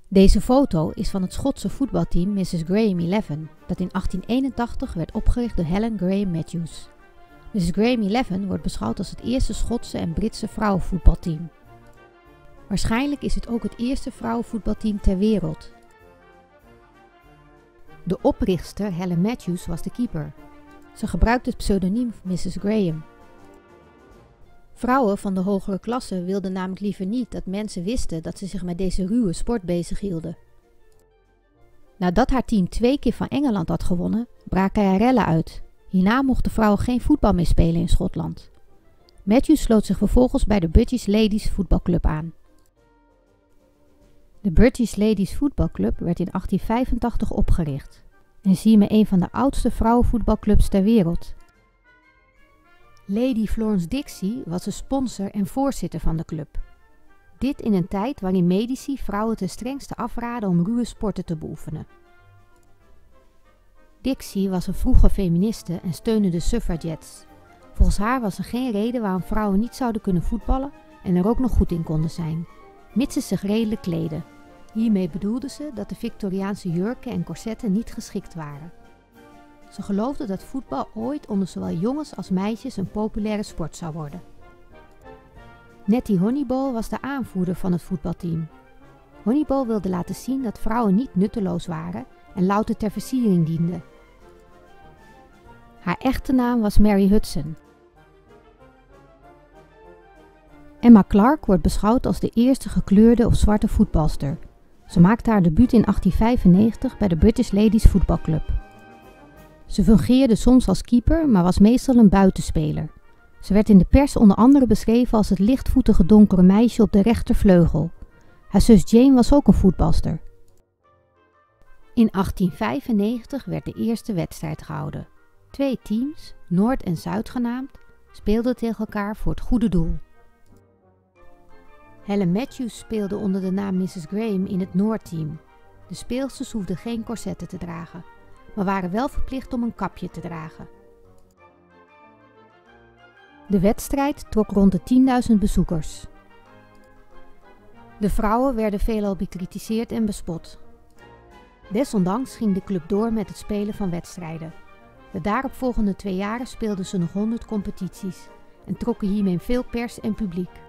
Deze foto is van het Schotse voetbalteam Mrs Graham 11, dat in 1881 werd opgericht door Helen Graham Matthews. Mrs Graham 11 wordt beschouwd als het eerste Schotse en Britse vrouwenvoetbalteam. Waarschijnlijk is het ook het eerste vrouwenvoetbalteam ter wereld. De oprichtster Helen Matthews was de keeper. Ze gebruikte het pseudoniem Mrs Graham. Vrouwen van de hogere klasse wilden namelijk liever niet dat mensen wisten dat ze zich met deze ruwe sport bezighielden. Nadat haar team 2 keer van Engeland had gewonnen, braken er rellen uit. Hierna mochten vrouwen geen voetbal meer spelen in Schotland. Matthews sloot zich vervolgens bij de British Ladies Voetbalclub aan. De British Ladies Voetbalclub werd in 1885 opgericht en is hiermee een van de oudste vrouwenvoetbalclubs ter wereld. Lady Florence Dixie was de sponsor en voorzitter van de club. Dit in een tijd waarin medici vrouwen ten strengste afraden om ruwe sporten te beoefenen. Dixie was een vroege feministe en steunde de suffragettes. Volgens haar was er geen reden waarom vrouwen niet zouden kunnen voetballen en er ook nog goed in konden zijn, mits ze zich redelijk kleden. Hiermee bedoelde ze dat de Victoriaanse jurken en corsetten niet geschikt waren. Ze geloofde dat voetbal ooit onder zowel jongens als meisjes een populaire sport zou worden. Nettie Honeyball was de aanvoerder van het voetbalteam. Honeyball wilde laten zien dat vrouwen niet nutteloos waren en louter ter versiering dienden. Haar echte naam was Mary Hudson. Emma Clark wordt beschouwd als de eerste gekleurde of zwarte voetbalster. Ze maakte haar debuut in 1895 bij de British Ladies Voetbalclub. Ze fungeerde soms als keeper, maar was meestal een buitenspeler. Ze werd in de pers onder andere beschreven als het lichtvoetige donkere meisje op de rechtervleugel. Haar zus Jane was ook een voetbalster. In 1895 werd de eerste wedstrijd gehouden. 2 teams, Noord en Zuid genaamd, speelden tegen elkaar voor het goede doel. Helen Matthews speelde onder de naam Mrs Graham in het Noordteam. De speelsters hoefden geen corsetten te dragen, maar waren wel verplicht om een kapje te dragen. De wedstrijd trok rond de 10.000 bezoekers. De vrouwen werden veelal bekritiseerd en bespot. Desondanks ging de club door met het spelen van wedstrijden. De daaropvolgende 2 jaren speelden ze nog 100 competities en trokken hiermee veel pers en publiek.